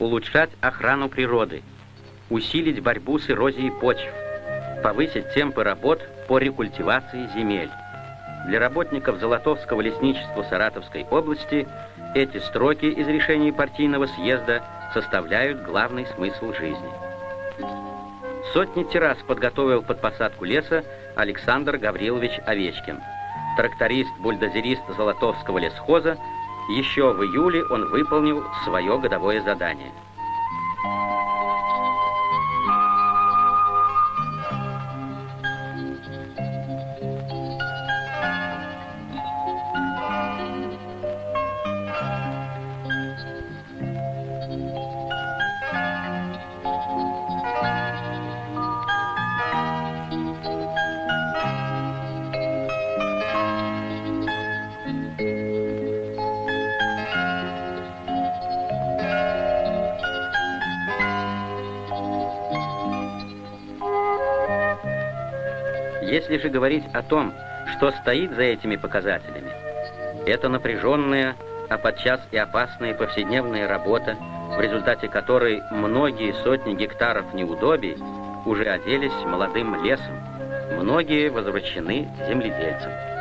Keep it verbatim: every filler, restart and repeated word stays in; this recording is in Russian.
улучшать охрану природы, усилить борьбу с эрозией почв, повысить темпы работ по рекультивации земель. Для работников Золотовского лесничества Саратовской области эти строки из решений партийного съезда составляют главный смысл жизни. Сотни террас подготовил под посадку леса Александр Гаврилович Овечкин. Тракторист-бульдозерист Золотовского лесхоза, еще в июле он выполнил свое годовое задание. Если же говорить о том, что стоит за этими показателями, это напряженная, а подчас и опасная повседневная работа, в результате которой многие сотни гектаров неудобий уже оделись молодым лесом, многие возвращены земледельцам.